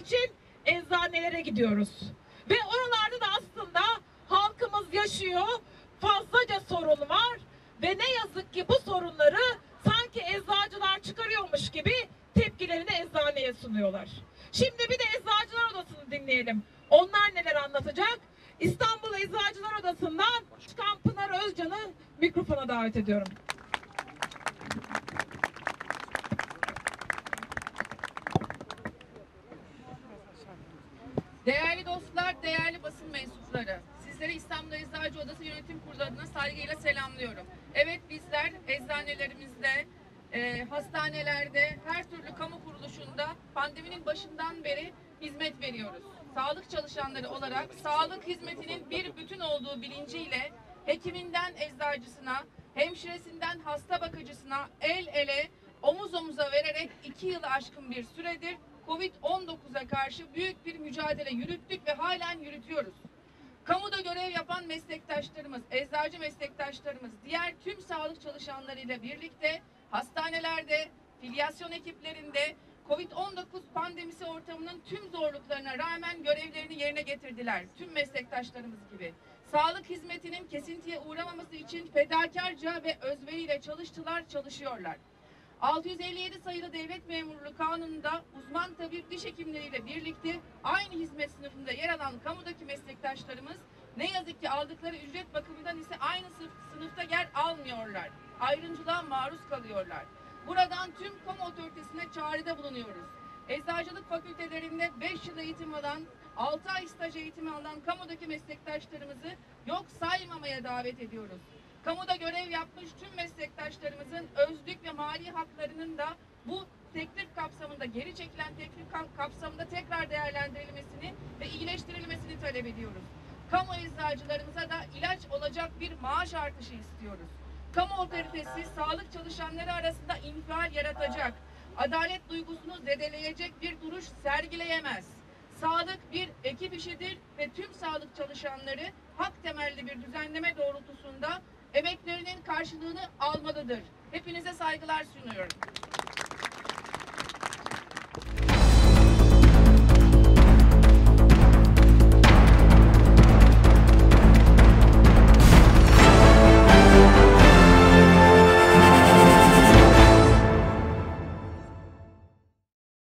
için eczanelere gidiyoruz. Ve oralarda da aslında halkımız yaşıyor, fazlaca sorun var ve ne yazık ki bu sorunları sanki eczacılar çıkarıyormuş gibi tepkilerini eczaneye sunuyorlar. Şimdi bir de Eczacılar Odası'nı dinleyelim. Onlar neler anlatacak? İstanbul Eczacılar Odası'ndan çıkan Pınar Özcan'ı mikrofona davet ediyorum. Değerli dostlar, değerli basın mensupları, sizleri İstanbul Eczacı Odası Yönetim Kurulu adına saygıyla selamlıyorum. Evet, bizler eczanelerimizde, hastanelerde, her türlü kamu kuruluşunda pandeminin başından beri hizmet veriyoruz. Sağlık çalışanları olarak sağlık hizmetinin bir bütün olduğu bilinciyle hekiminden eczacısına, hemşiresinden hasta bakıcısına el ele, omuz omuza vererek 2 yılı aşkın bir süredir Covid-19'a karşı büyük bir mücadele yürüttük ve halen yürütüyoruz. Kamuda görev yapan meslektaşlarımız, eczacı meslektaşlarımız, diğer tüm sağlık çalışanlarıyla birlikte hastanelerde, filyasyon ekiplerinde Covid-19 pandemisi ortamının tüm zorluklarına rağmen görevlerini yerine getirdiler. Tüm meslektaşlarımız gibi. Sağlık hizmetinin kesintiye uğramaması için fedakarca ve özveriyle çalıştılar, çalışıyorlar. 657 sayılı Devlet Memurluğu Kanunu'nda uzman tabip diş hekimleriyle birlikte aynı hizmet sınıfında yer alan kamudaki meslektaşlarımız ne yazık ki aldıkları ücret bakımından ise aynı sınıfta yer almıyorlar. Ayrımcılığa maruz kalıyorlar. Buradan tüm kamu otoritesine çağrıda bulunuyoruz. Eczacılık fakültelerinde 5 yıl eğitim alan, 6 ay staj eğitimi alan kamudaki meslektaşlarımızı yok saymamaya davet ediyoruz. Kamuda görev yapmış tüm meslektaşlarımızın özlük ve mali haklarının da bu teklif kapsamında, geri çekilen teklif kapsamında tekrar değerlendirilmesini ve iyileştirilmesini talep ediyoruz. Kamu eczacılarımıza da ilaç olacak bir maaş artışı istiyoruz. Kamu otoritesi sağlık çalışanları arasında infial yaratacak, adalet duygusunu zedeleyecek bir duruş sergileyemez. Sağlık bir ekip işidir ve tüm sağlık çalışanları hak temelli bir düzenleme doğrultusunda emeklerinin karşılığını almalıdır. Hepinize saygılar sunuyorum.